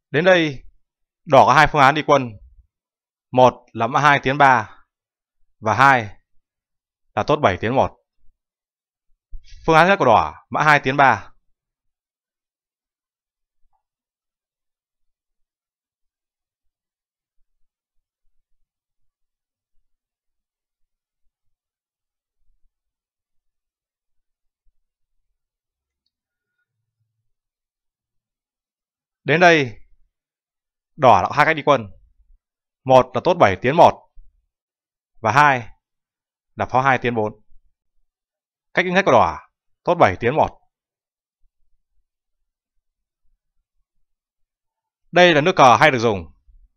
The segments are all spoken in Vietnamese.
Đến đây, đỏ có hai phương án đi quân. Một là mã 2 tiến 3 và hai là tốt 7 tiến 1. Phương án thứ nhất của đỏ, mã 2 tiến 3. Đến đây, đỏ là có hai cách đi quân. Một là tốt 7 tiến 1 và hai là pháo 2 tiến 4. Cách thứ nhất của đỏ, tốt 7 tiến 1. Đây là nước cờ hay được dùng.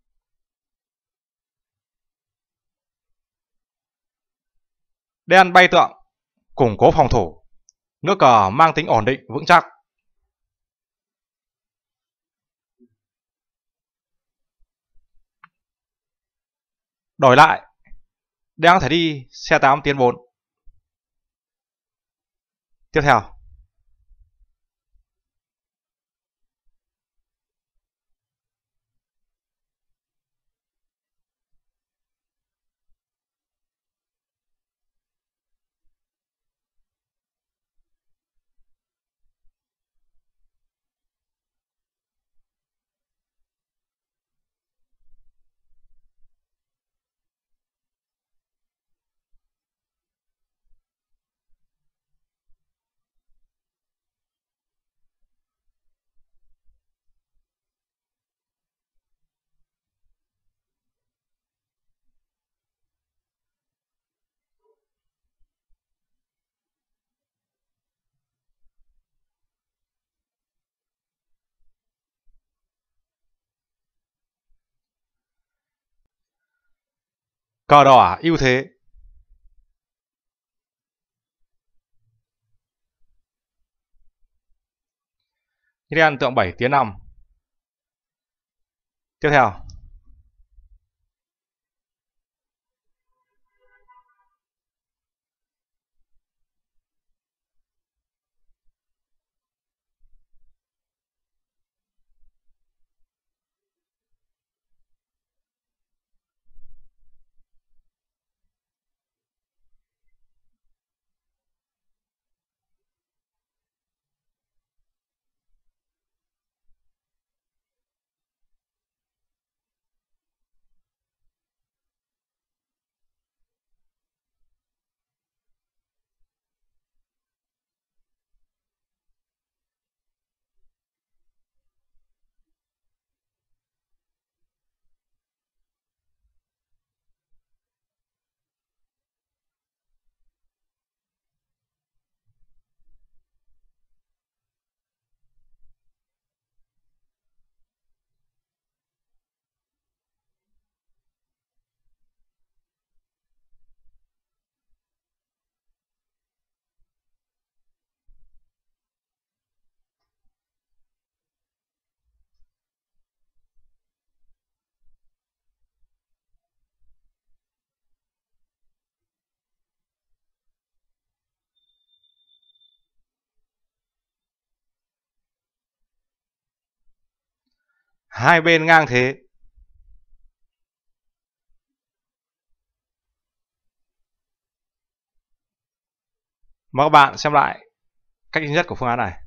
Đen bay tượng, củng cố phòng thủ. Nước cờ mang tính ổn định, vững chắc. Đổi lại, đen có thể đi xe 8 tiến 4. Tiếp theo, cờ đỏ ưu thế. Đen tượng 7 tiến 5. Tiếp theo, hai bên ngang thế. Mời các bạn xem lại cách duy nhất của phương án này.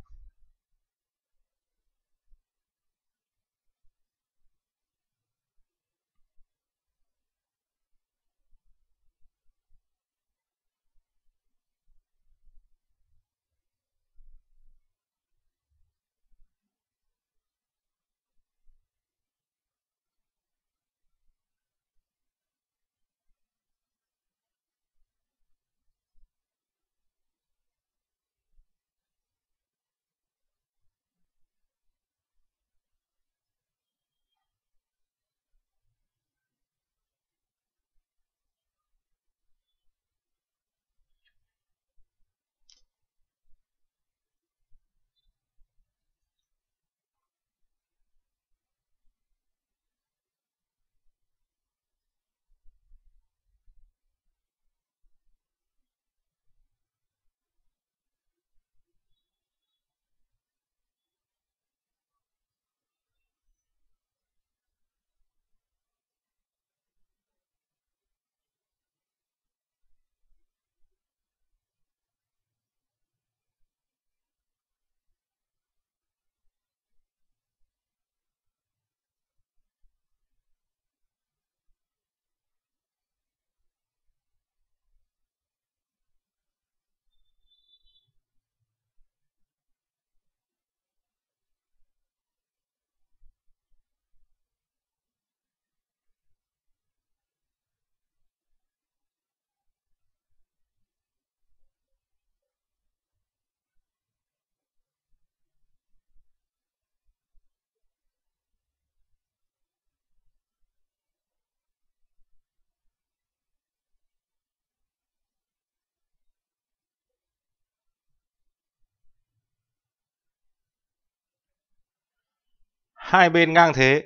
Hai bên ngang thế.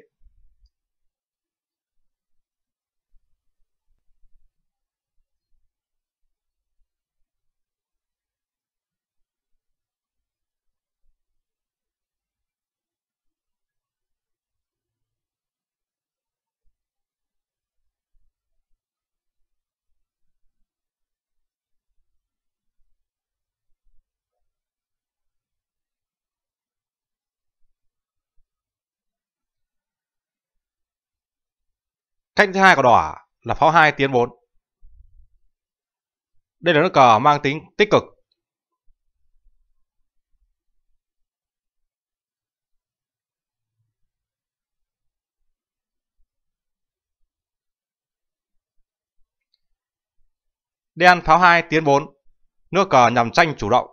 Cách thứ hai của đỏ là pháo 2 tiến 4. Đây là nước cờ mang tính tích cực. Đen pháo 2 tiến 4. Nước cờ nhằm tranh chủ động.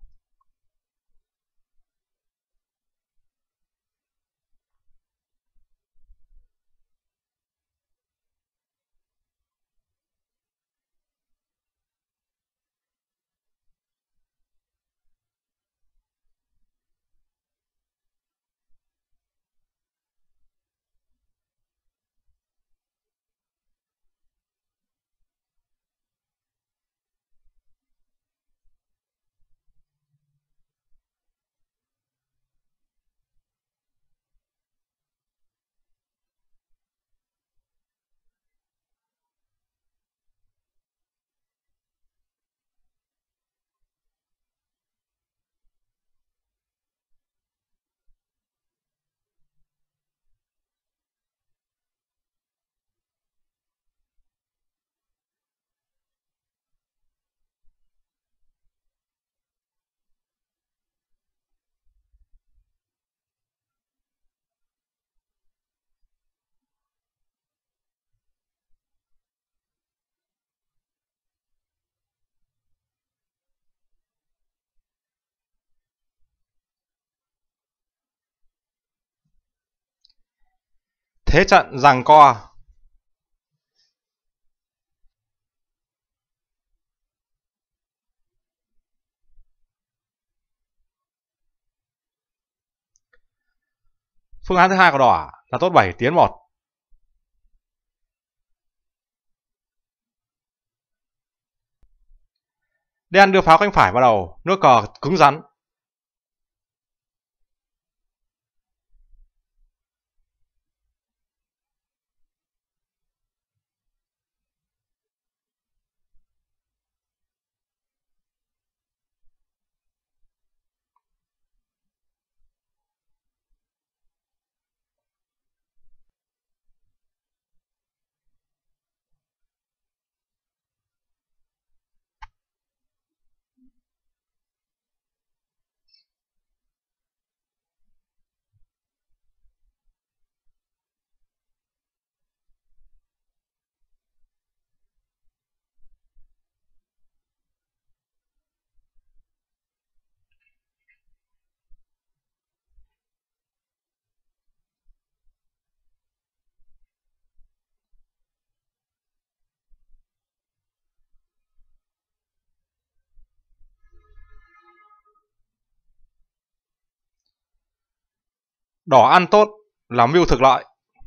Thế trận giằng co. Phương án thứ hai của đỏ là tốt 7 tiến 1. Đen đưa pháo cánh phải vào đầu, nước cờ cứng rắn. Đỏ ăn tốt là mưu thực lợi.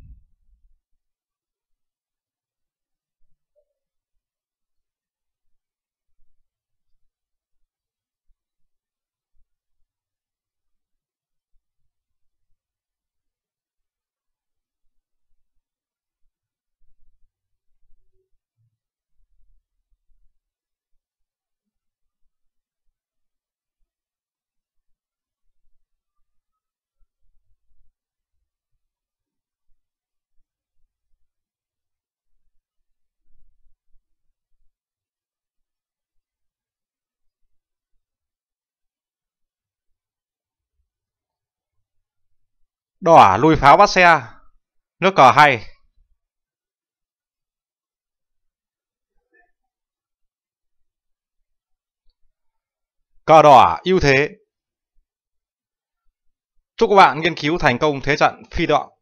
Đỏ lùi pháo bắt xe, nước cờ hay. Cờ đỏ ưu thế. Chúc các bạn nghiên cứu thành công thế trận phi độn.